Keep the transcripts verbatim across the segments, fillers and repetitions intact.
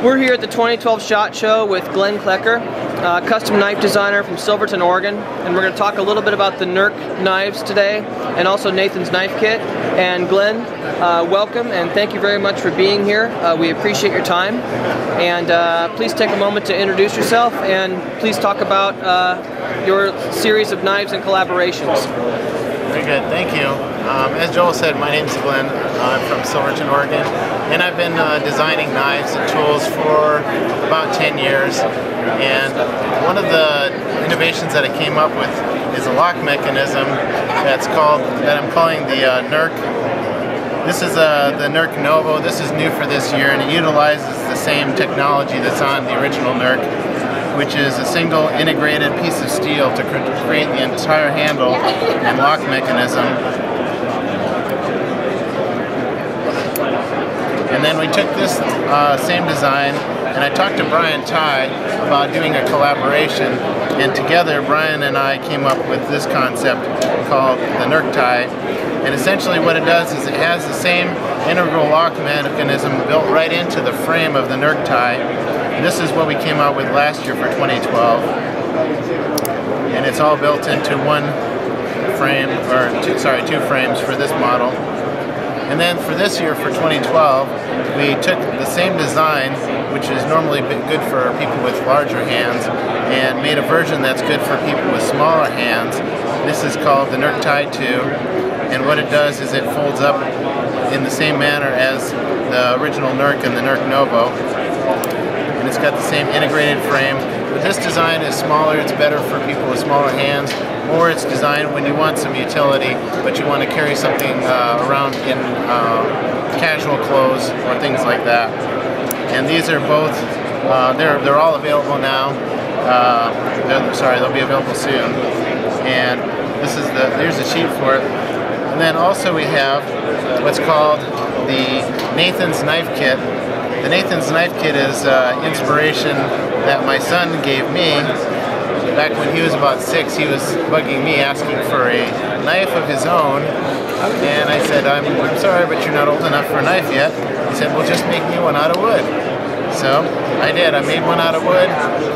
We're here at the twenty twelve SHOT Show with Glenn Klecker, uh, custom knife designer from Silverton, Oregon, and we're going to talk a little bit about the N E R C knives today, and also Nathan's Knife Kit. And Glenn, uh, welcome, and thank you very much for being here. Uh, we appreciate your time, and uh, please take a moment to introduce yourself, and please talk about uh, your series of knives and collaborations. Very good, thank you. Um, as Joel said, my name is Glenn. I'm from Silverton, Oregon, and I've been uh, designing knives and tools for about ten years. And one of the innovations that I came up with is a lock mechanism that's called, that I'm calling the uh, N E R C. This is uh, the N E R C Novo. This is new for this year, and it utilizes the same technology that's on the original N E R C, which is a single integrated piece of steel to create the entire handle and lock mechanism. And then we took this uh, same design, and I talked to Brian Tye about doing a collaboration, and together Brian and I came up with this concept called the N E R C Tie. And essentially what it does is it has the same integral lock mechanism built right into the frame of the N E R C Tie. And this is what we came out with last year for twenty twelve. And it's all built into one frame, or two, sorry, two frames for this model. And then for this year, for twenty twelve, we took the same design, which is normally good for people with larger hands, and made a version that's good for people with smaller hands. This is called the N E R C Tie two, and what it does is it folds up in the same manner as the original N E R C and the N E R C Novo. And it's got the same integrated frame. But this design is smaller, it's better for people with smaller hands, or it's designed when you want some utility, but you want to carry something uh, around in uh, casual clothes or things like that. And these are both, uh, they're, they're all available now. Uh, they're, sorry, they'll be available soon. And this is the, here's the sheet for it. And then also we have what's called the Nathan's Knife Kit. The Nathan's Knife Kit is uh, inspiration that my son gave me. Back when he was about six, he was bugging me asking for a knife of his own. And I said, I'm, I'm sorry, but you're not old enough for a knife yet. He said, well, just make me one out of wood. So I did. I made one out of wood.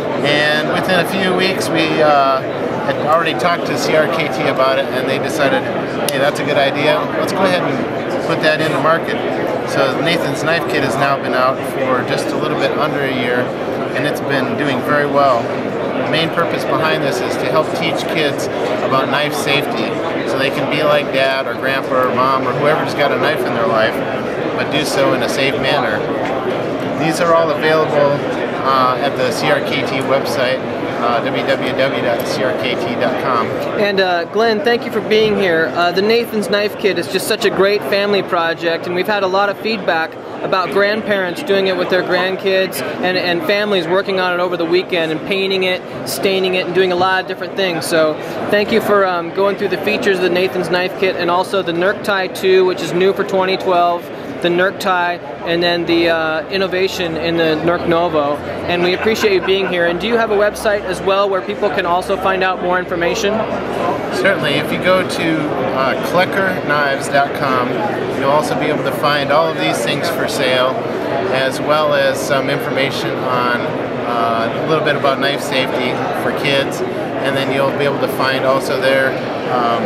And within a few weeks, we uh, had already talked to C R K T about it, and they decided, hey, that's a good idea. Let's go ahead and put that in the market. So Nathan's Knife Kit has now been out for just a little bit under a year, and it's been doing very well. The main purpose behind this is to help teach kids about knife safety, so they can be like dad or grandpa or mom or whoever's got a knife in their life, but do so in a safe manner. These are all available uh, at the C R K T website, uh, w w w dot c r k t dot com. And uh, Glenn, thank you for being here. Uh, the Nathan's Knife Kit is just such a great family project, and we've had a lot of feedback about grandparents doing it with their grandkids, and, and families working on it over the weekend and painting it, staining it, and doing a lot of different things. So thank you for um, going through the features of the Nathan's Knife Kit, and also the N E R C Tie two, which is new for twenty twelve, the N E R C Tie, and then the uh, innovation in the N E R C Novo. And we appreciate you being here. And do you have a website as well where people can also find out more information? Certainly. If you go to uh, klecker knives dot com, you'll also be able to find all of these things for sale, as well as some information on uh, a little bit about knife safety for kids. And then you'll be able to find also there um,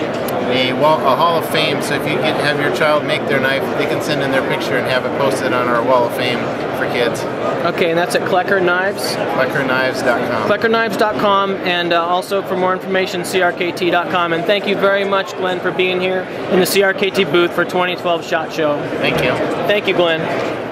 a, wall, a Hall of Fame. So if you get, have your child make their knife, they can send in their picture and have it posted on our Wall of Fame for kids. Okay, and that's at Klecker Knives? klecker knives dot com. klecker knives dot com, and uh, also for more information, c r k t dot com. And thank you very much, Glenn, for being here in the C R K T booth for twenty twelve SHOT Show. Thank you. Thank you, Glenn.